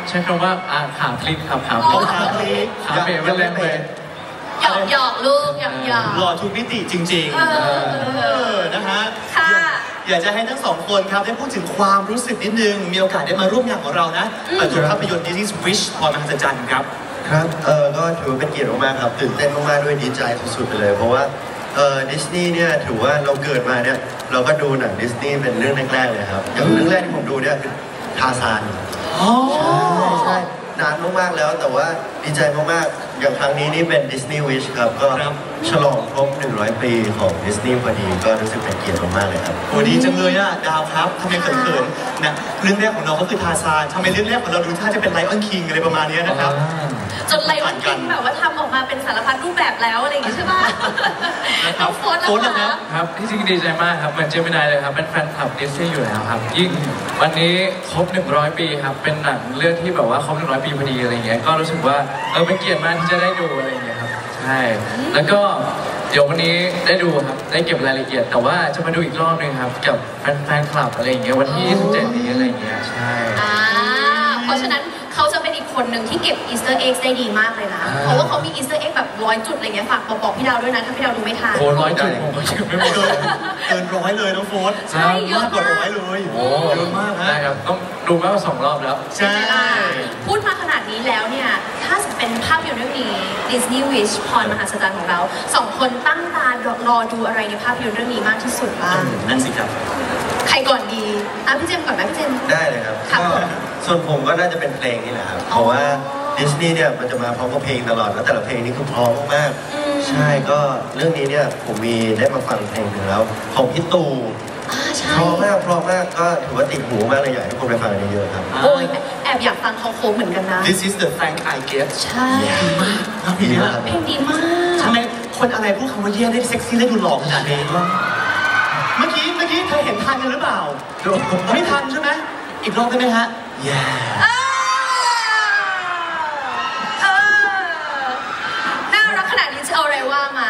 ใช้คำว่าขาพลิกครับขาพลิกขาเปลี่ยนเป็นแรงไปหยอกลูกหยอกหล่อทุกมิติจริงๆนะฮะอยากจะให้ทั้งสองคนครับได้พูดถึงความรู้สึกนิดนึงมีโอกาสได้มาร่วมงานของเรานะเปิดตัวภาพยนตร์ Disney's Wish พรมหัศจรรย์ครับครับก็ถือว่าเป็นเกียรติมากๆครับตื่นเต้นมากๆด้วยดีใจสุดๆไปเลยเพราะว่าดิสนีย์เนี่ยถือว่าเราเกิดมาเนี่ยเราก็ดูหนังดิสนีย์เป็นเรื่องแรกๆเลยครับอย่างเรื่องแรกที่ผมดูเนี่ยคือทาร์ซานใช่นานมากๆแล้วแต่ว่าดีใจมากๆอย่างครั้งนี้นี่เป็น Disney Wish ครับก็ฉลองครบ100 ปีของดิสนีย์พอดีก็รู้สึกเป็นเกียรติมากๆเลยครับโอ้ดีจังเลยอะดาวครับทำไมเขินๆนะเรื่องแรกของเราก็คือทาร์ซานทำไมเรื่องแรกของเราดูท่าจะเป็นไลออนคิงอะไรประมาณนี้นะครับจนไลออนคิงแบบว่าทำออกมาเป็นสารพัดรูปแบบแล้วอะไรอย่างงี้ใช่ไหมครับโฟนนะครับที่จริงดีใจมากครับเหมือนเจมินายเลยครับเป็นแฟนคลับดิสนีย์อยู่แล้วครับยิ่งวันนี้ครบ100 ปีครับเป็นหนังเรื่องที่แบบว่าครบ100 ปีพอดีอะไรเงี้ยก็รู้สึกว่าเป็นเกียรติมากที่จะได้ดูอะไรอย่างเงี้ยครับใช่แล้วก็เดี๋ยววันนี้ได้ดูครับได้เก็บรายละเอียดแต่ว่าจะมาดูอีกรอบนึงครับกับแฟนคลับอะไรอย่างเงี้ยวันที่27นี้อะไรอย่างเงี้ยใช่เพราะฉะนั้นเขาจะเป็นอีกคนหนึ่งที่เก็บอีสเตอร์เอ็กซ์ได้ดีมากเลยนะเพราะว่าเขามีอีสเตอร์เอ็กซ์แบบ100 จุดอะไรเงี้ยฝากบอกพี่ดาวด้วยนะถ้าพี่ดาวดูไม่ทันโอ้100 จุดผมก็เก็บไม่หมดเกิน100เลยน้องโฟนใช่เยอะมากกว่า100เลยโอ้เยอะมากนะครับต้องดูมากกว่า2 รอบแล้วใช่พูดมาขนาดนี้แล้วเนี่ยถ้าเป็นภาพยนตร์เรื่องนี้ Disney Wish พรมหัศจรรย์ของเรา2 คนตั้งตารอดูอะไรในภาพยนตร์เรื่องนี้มากที่สุดบ้างนั่นสิครับใครก่อนดีพี่เจมก่อนไหมพี่เจมได้เลยครับส่วนผมก็น่าจะเป็นเพลงนี่แหละครับเพราะว่าดิสนีย์เนี่ยมันจะมาพร้อมกับเพลงตลอดแล้วแต่ละเพลงนี่คือเพราะมากใช่ก็เรื่องนี้เนี่ยผมมีได้มาฟังเพลงหนึ่งแล้วของพี่ตู่เพราะมากก็ถือว่าติดหูมากเลยอยากให้ทุกคนไปฟังกันเยอะๆครับโอ้ยแอบอยากฟังเขาโค้งเหมือนกันนะ This is the thank I get ใช่ดีมากเพลงดีมากทำไมคนอะไรพูดคำว่าเยี่ยได้เซ็กซี่ได้ดูหล่อขนาดนี้เมื่อกี้เธอเห็นทันกันหรือเปล่าไม่ทันใช่ไหมอีกรอบได้ไหมฮะน่ารักขนาดนี้จะเอาอะไรว่ามา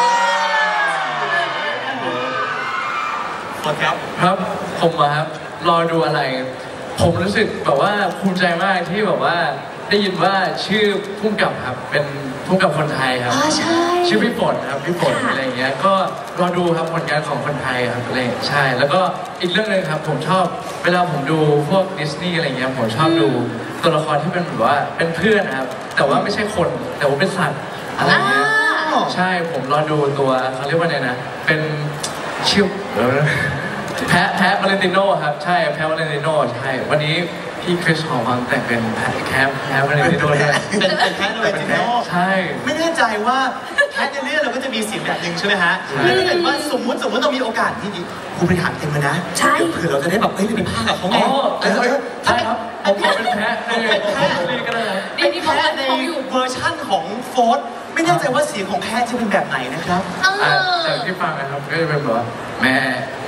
ครับผมครับรอดูอะไรผมรู้สึกแบบว่าภูมิใจมากที่แบบว่าได้ยินว่าชื่อพุ่งกับครับเป็นพุ่งกับคนไทยครับชื่อพี่ฝนครับพี่ฝนอะไรอย่างเงี้ยก็รอดูครับผลงานของคนไทยครับอะไรใช่แล้วก็อีกเรื่องนึงครับผมชอบเวลาผมดูพวกดิสนีย์อะไรเงี้ยผมชอบดูตัวละครที่เป็นแบบว่าเป็นเพื่อนครับแต่ว่าไม่ใช่คนแต่ว่าเป็นสัตว์อะไรเงี้ยใช่ผมรอดูตัวเขาเรียกว่าไงนะเป็นชื่อแพะวาเลนติโน่ครับใช่แพะวาเลนติโน่ใช่วันนี้พี่คริสหอวังแต่งเป็นแพะวาเลนติโน่ด้วยเป็นแพะวาเลนติโน่ใช่ไม่แน่ใจว่าแพะในเรื่องเราก็จะมีเสียงแบบหนึ่งใช่ไหมฮะแล้วถ้าเกิดว่าสมมติเรามีโอกาสที่ผู้บริหารเต็มเลยนะใช่เผื่อเราจะได้แบบไปภาคกับเขาไงใช่ครับผมขอเป็นแพะเลยก็ได้นี่เขาในเวอร์ชั่นของโฟร์ไม่แน่ใจว่าเสียงของแพทย์จะเป็นแบบไหนนะครับจากที่ฟังนะครับก็จะเป็นแบบว่าแม่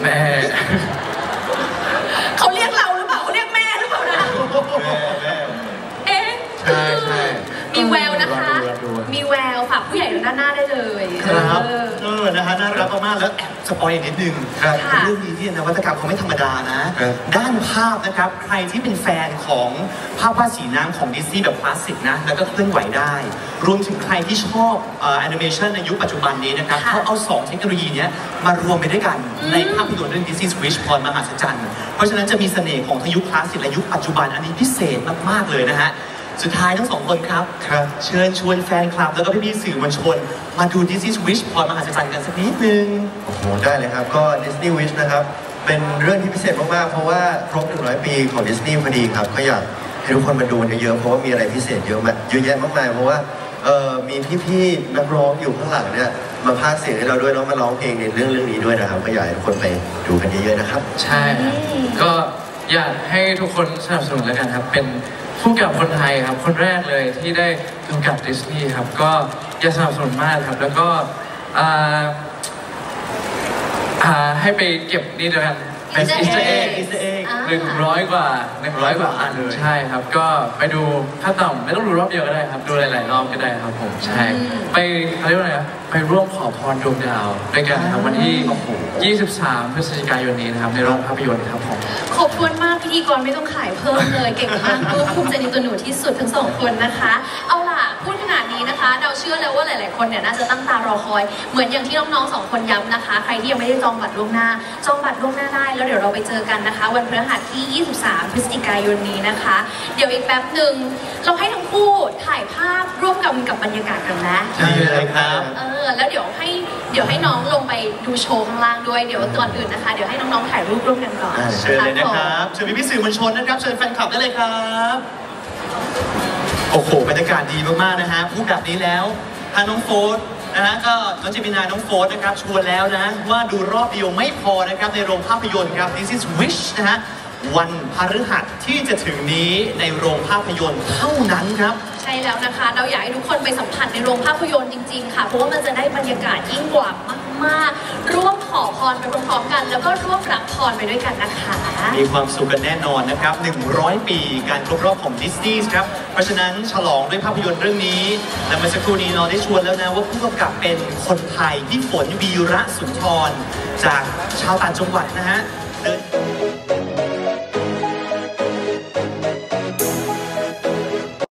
เขาเรียกเราหรือเปล่าเขาเรียกแม่หรือเปล่านะใช่มีแววนะคะมีแววฝากผู้ใหญ่ด้านหน้าได้เลยครับนะฮะน่ารักมากแล้วแอบสปอยนิดนึงเรื่องนี้เนี่ยนวัตกรรมเขาไม่ธรรมดานะด้านภาพนะครับใครที่เป็นแฟนของภาพวาดสีน้ำของดิสนีย์แบบคลาสสิกนะแล้วก็เคลื่อนไหวได้รวมถึงใครที่ชอบแอนิเมชันในยุคปัจจุบันนี้นะครับเขาเอา2เทคโนโลยีนี้มารวมไปด้วยกันในภาพยนตร์เรื่อง Disney's Wish พรมหัศจรรย์เพราะฉะนั้นจะมีเสน่ห์ของทั้งยุคคลาสสิกและยุคปัจจุบันอันนี้พิเศษมากๆเลยนะฮะสุดท้ายทั้ง2 คนครับเชิญชวนแฟนคลับแล้วก็พี่ๆสื่อมวลชนมาดู Disney's Wish พรมหัศจรรย์กันสักนิดนึงโอ้โหได้เลยครับก็ Disney Wish นะครับเป็นเรื่องที่พิเศษมากๆเพราะว่าครบ100 ปีของดิสนีย์พอดีครับก็อยากให้ทุกคนมาดูเยอะๆเพราะว่ามีอะไรพิเศษเยอะแยะมากมายเพราะว่ามีพี่ๆนักร้องอยู่ข้างหลังเนี่ยมาพากย์เสียงให้เราด้วยแล้วมาร้องเพลงในเรื่องนี้ด้วยนะครับก็อยากให้ทุกคนไปดูกันเยอะๆนะครับใช่ก็อยากให้ทุกคนสนับสนุนแล้วกันครับเป็นผู้กำกับคนไทยครับคนแรกเลยที่ได้กำกับดิสนีย์ครับก็อยากสนับสนุนมากครับแล้วก็ให้ไปเก็บนี่ด้วยกันเป็นอีสเตอร์เอ็ก100 กว่าอันใช่ครับก็ไปดูถ้าต่ำไม่ต้องดูรอบเดียวก็ได้ครับดูหลายๆรอบก็ได้ครับผมใช่ไปเขาเรียกว่าอะไรนะไปร่วมขอพรดวงดาวด้วยกันครับวันที่23 พฤศจิกายนนี้นะครับในโรงภาพยนตร์ครับผมขอบคุณมากพิธีกรไม่ต้องขายเพิ่มเลยเก่งมากภูมิใจในตัวหนูที่สุดทั้งสองคนนะคะเอาล่ะพูดขนาดนี้นะคะเราเชื่อแล้วว่าหลายๆคนเนี่ยน่าจะตั้งตารอคอยเหมือนอย่างที่น้องๆ2คนย้ำนะคะใครที่ยังไม่ได้จองบัตรล่วงหน้าจองบัตรล่วงหน้าได้แล้วเดี๋ยวเราไปเจอกันนะคะวันพฤหัสที่23พฤศจิกายนนี้นะคะเดี๋ยวอีกแป๊บหนึ่งเราให้ทั้งคู่ถ่ายภาพร่วมกันกับบรรยากาศกันนะดีเลยครับแล้วเดี๋ยวให้น้องลงไปดูโชว์ข้างล่างด้วยเดี๋ยวก่อนอื่นนะคะเดี๋ยวให้น้องๆถ่ายรูปร่วมกันก่อนเชิญเลยนะครับเชิญพี่สื่อมวลชนนะครับเชิญแฟนคลับได้เลยครับโอ้โหบรรยากาศดีมากๆนะฮะพูดแบบนี้แล้วทางน้องโฟร์นะฮะก็น้องเจมินาน้องโฟร์นะครับชวนแล้วนะว่าดูรอบเดียวไม่พอนะครับในโรงภาพยนตร์ครับ This is Wish นะฮะวันพฤหัสที่จะถึงนี้ในโรงภาพยนตร์เท่านั้นครับใช่แล้วนะคะเราอยากให้ทุกคนไปสัมผัสในโรงภาพยนตร์จริงๆค่ะเพราะว่ามันจะได้บรรยากาศยิ่งกว่ามากๆร่วมขอพรไปพร้อมๆกันแล้วก็ร่วมรับพรไปด้วยกันนะคะมีความสุขกันแน่นอนนะครับ100 ปีการครบรอบของดิสนีย์ครับเพราะฉะนั้นฉลองด้วยภาพยนตร์เรื่องนี้และเมื่อสักครู่นี้เราได้ชวนแล้วนะว่าผู้กำกับเป็นคนไทยพี่ฝนวีระสุนทรจากชาวต่างจังหวัดนะฮะ